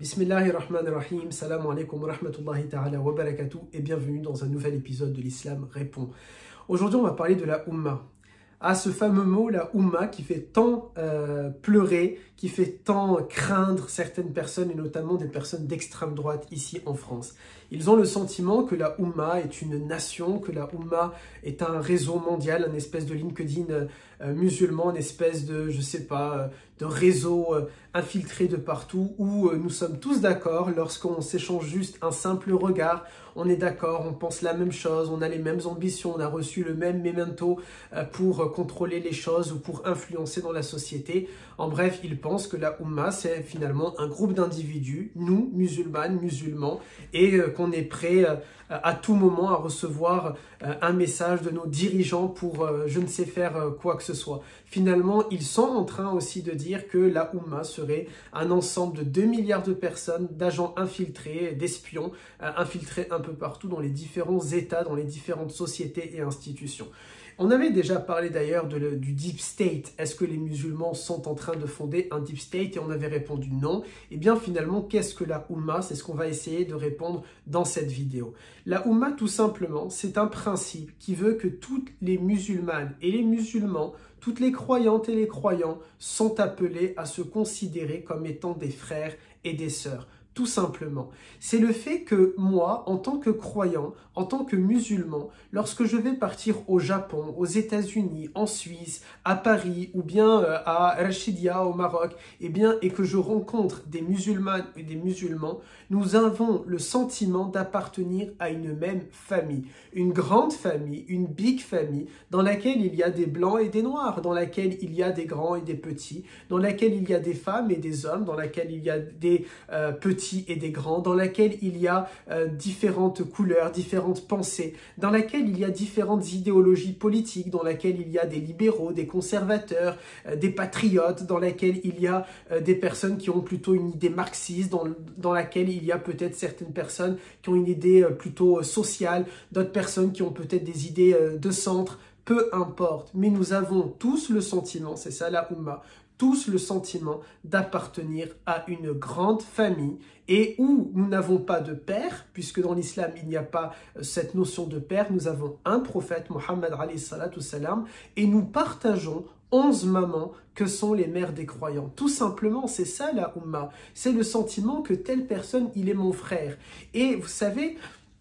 Bismillahirrahmanirrahim, salam alaikum wa rahmatullahi ta'ala wa barakatuh et bienvenue dans un nouvel épisode de l'Islam répond. Aujourd'hui on va parler de la Ummah. Ce fameux mot, la Ummah, qui fait tant pleurer, qui fait tant craindre certaines personnes et notamment des personnes d'extrême droite ici en France. Ils ont le sentiment que la Ummah est une nation, que la Ummah est un réseau mondial, un espèce de LinkedIn musulman, une espèce de, je sais pas, de réseau infiltré de partout où nous sommes tous d'accord lorsqu'on s'échange juste un simple regard. On est d'accord, on pense la même chose, on a les mêmes ambitions, on a reçu le même memento pour contrôler les choses ou pour influencer dans la société. En bref, ils pensent que la Ummah, c'est finalement un groupe d'individus, nous, musulmanes, musulmans, et qu'on est prêt à tout moment à recevoir un message de nos dirigeants pour je ne sais faire quoi que ce soit. Finalement, ils sont en train aussi de dire que la Ummah serait un ensemble de 2 milliards de personnes, d'agents infiltrés, d'espions, infiltrés un peu partout dans les différents États, dans les différentes sociétés et institutions. On avait déjà parlé d'ailleurs du Deep State. Est-ce que les musulmans sont en train de fonder un Deep State? Et on avait répondu non. Et bien finalement, qu'est-ce que la Ummah? C'est ce qu'on va essayer de répondre dans cette vidéo. La Ummah, tout simplement, c'est un principe qui veut que toutes les musulmanes et les musulmans, toutes les croyantes et les croyants sont appelés à se considérer comme étant des frères et des sœurs. Tout simplement. C'est le fait que moi, en tant que croyant, en tant que musulman, lorsque je vais partir au Japon, aux États-Unis, en Suisse, à Paris ou bien à Rachidia au Maroc, et que je rencontre des musulmanes et des musulmans, nous avons le sentiment d'appartenir à une même famille. Une grande famille, une big famille, dans laquelle il y a des blancs et des noirs, dans laquelle il y a des grands et des petits, dans laquelle il y a des femmes et des hommes, dans laquelle il y a des petits et des grands, dans laquelle il y a différentes couleurs, différentes pensées, dans laquelle il y a différentes idéologies politiques, dans laquelle il y a des libéraux, des conservateurs, des patriotes, dans laquelle il y a des personnes qui ont plutôt une idée marxiste, dans laquelle il y a peut-être certaines personnes qui ont une idée plutôt sociale, d'autres personnes qui ont peut-être des idées de centre, peu importe. Mais nous avons tous le sentiment, c'est ça la Ummah, tous le sentiment d'appartenir à une grande famille et où nous n'avons pas de père, puisque dans l'islam il n'y a pas cette notion de père, nous avons un prophète, Mohammed alayhi salatu salam, et nous partageons 11 mamans que sont les mères des croyants. Tout simplement, c'est ça la Ummah, c'est le sentiment que telle personne, il est mon frère. Et vous savez,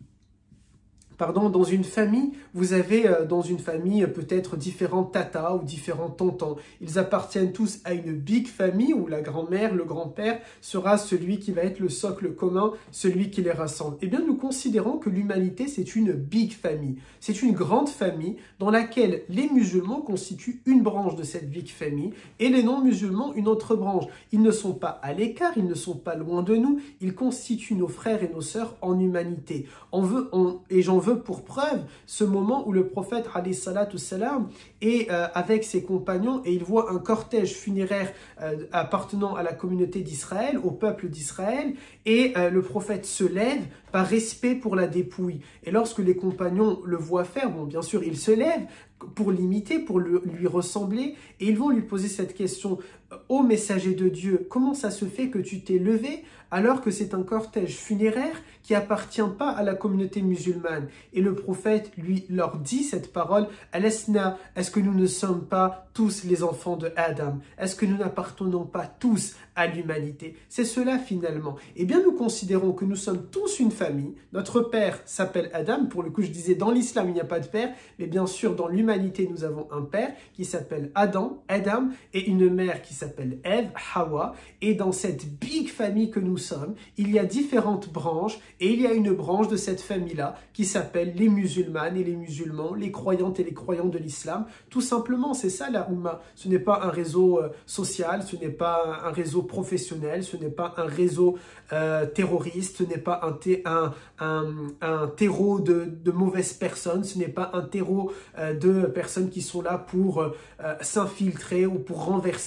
dans une famille, vous avez dans une famille peut-être différents tatas ou différents tontons. Ils appartiennent tous à une big famille où la grand-mère, le grand-père sera celui qui va être le socle commun, celui qui les rassemble. Eh bien, nous considérons que l'humanité, c'est une big famille. C'est une grande famille dans laquelle les musulmans constituent une branche de cette big famille et les non-musulmans une autre branche. Ils ne sont pas à l'écart, ils ne sont pas loin de nous, ils constituent nos frères et nos sœurs en humanité. Et j'en veux pour preuve ce moment où le prophète alayhi salatu salam est avec ses compagnons et il voit un cortège funéraire appartenant à la communauté d'Israël, au peuple d'Israël, et le prophète se lève par respect pour la dépouille. Et lorsque les compagnons le voient faire, bon bien sûr ils se lèvent pour l'imiter, pour lui ressembler, et ils vont lui poser cette question: ô messager de Dieu, comment ça se fait que tu t'es levé alors que c'est un cortège funéraire qui appartient pas à la communauté musulmane? Et le prophète leur dit cette parole: Alasna, est-ce que nous ne sommes pas tous les enfants de Adam? Est-ce que nous n'appartenons pas tous à l'humanité? C'est cela finalement. Eh bien nous considérons que nous sommes tous une famille. Notre père s'appelle Adam. Pour le coup, je disais dans l'islam il n'y a pas de père, mais bien sûr dans l'humanité nous avons un père qui s'appelle Adam, et une mère qui s'appelle Ève, Hawa. Et dans cette big famille que nous sommes, il y a différentes branches et il y a une branche de cette famille-là qui s'appelle les musulmanes et les musulmans, les croyantes et les croyants de l'islam. Tout simplement, c'est ça la Ummah. Ce n'est pas un réseau social, ce n'est pas un réseau professionnel, ce n'est pas un réseau terroriste, ce n'est pas un terreau de mauvaises personnes, ce n'est pas un terreau de personnes qui sont là pour s'infiltrer ou pour renverser quoi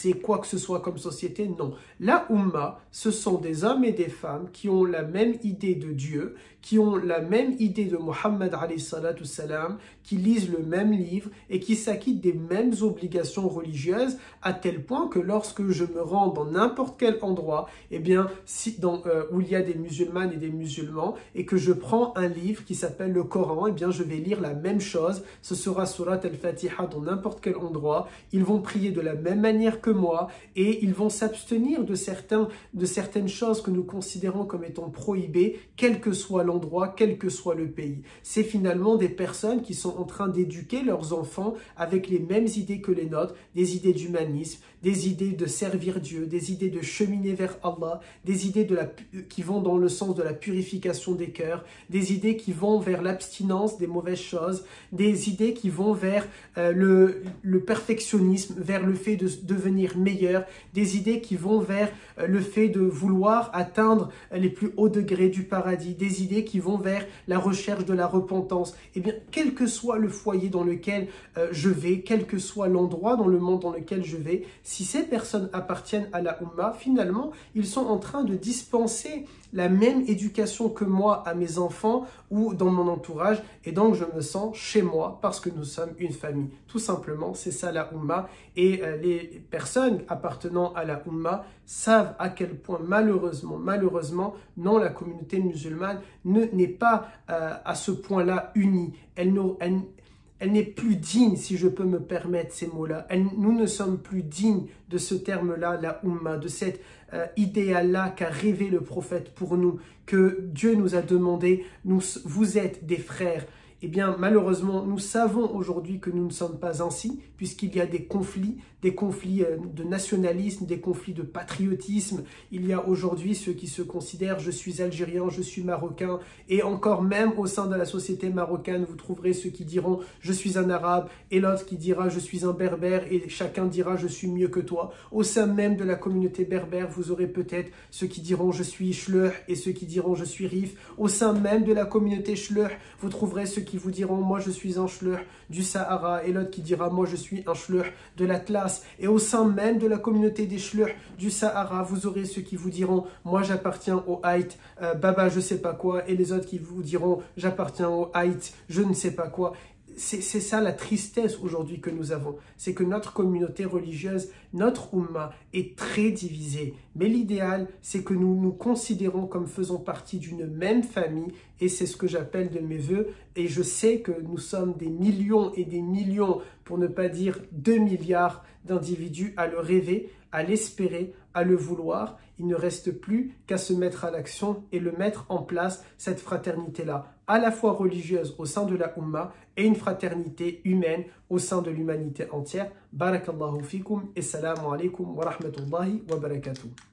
que ce soit comme société, non. La Ummah, ce sont des hommes et des femmes qui ont la même idée de Dieu, qui ont la même idée de Muhammad alayhi salatu salam, qui lisent le même livre et qui s'acquittent des mêmes obligations religieuses, à tel point que lorsque je me rends dans n'importe quel endroit, eh bien, où il y a des musulmanes et des musulmans, et que je prends un livre qui s'appelle le Coran, eh bien, je vais lire la même chose. Ce sera Surat al-Fatiha dans n'importe quel endroit. Ils vont prier de la même manière que moi et ils vont s'abstenir de certaines choses que nous considérons comme étant prohibées, quel que soit l'endroit, quel que soit le pays. C'est finalement des personnes qui sont en train d'éduquer leurs enfants avec les mêmes idées que les nôtres, des idées d'humanisme, des idées de servir Dieu, des idées de cheminer vers Allah, des idées qui vont dans le sens de la purification des cœurs, des idées qui vont vers l'abstinence des mauvaises choses, des idées qui vont vers le perfectionnisme, vers le fait de devenir meilleur, des idées qui vont vers le fait de vouloir atteindre les plus hauts degrés du paradis, des idées qui vont vers la recherche de la repentance. Eh bien, quel que soit le foyer dans lequel je vais, quel que soit l'endroit dans le monde dans lequel je vais, si ces personnes appartiennent à la Ummah, finalement, ils sont en train de dispenser la même éducation que moi à mes enfants ou dans mon entourage, et donc je me sens chez moi parce que nous sommes une famille. Tout simplement, c'est ça la Ummah, et les personnes appartenant à la Ummah savent à quel point malheureusement, non, la communauté musulmane n'est pas à ce point-là unie. Elle n'est plus digne, si je peux me permettre ces mots-là. Nous ne sommes plus dignes de ce terme-là, la Ummah, de cet idéal-là qu'a rêvé le prophète pour nous, que Dieu nous a demandé, vous êtes des frères. Eh bien, malheureusement, nous savons aujourd'hui que nous ne sommes pas ainsi, puisqu'il y a des conflits de nationalisme, des conflits de patriotisme. Il y a aujourd'hui ceux qui se considèrent « je suis algérien, je suis marocain », et encore même au sein de la société marocaine, vous trouverez ceux qui diront « je suis un arabe », et l'autre qui dira « je suis un berbère », et chacun dira « je suis mieux que toi ». Au sein même de la communauté berbère, vous aurez peut-être ceux qui diront « je suis Shleuh » et ceux qui diront « je suis Rif ». Au sein même de la communauté Shleuh, vous trouverez ceux qui vous diront « moi je suis un Shleuh du Sahara » et l'autre qui dira « moi je suis un Shleuh de l'Atlas ». Et au sein même de la communauté des Shleuh du Sahara, vous aurez ceux qui vous diront « moi j'appartiens au Haït, Baba je sais pas quoi » et les autres qui vous diront « j'appartiens au Haït, je ne sais pas quoi ». C'est ça la tristesse aujourd'hui que nous avons, c'est que notre communauté religieuse, notre Ummah est très divisée. Mais l'idéal, c'est que nous nous considérons comme faisant partie d'une même famille, et c'est ce que j'appelle de mes voeux. Et je sais que nous sommes des millions et des millions, pour ne pas dire 2 milliards d'individus à le rêver, à l'espérer, à le vouloir. Il ne reste plus qu'à se mettre à l'action et le mettre en place, cette fraternité-là, à la fois religieuse au sein de la Ummah et une fraternité humaine au sein de l'humanité entière. Barakallahu fikum et salamu alaikum wa rahmatullahi wa barakatuh.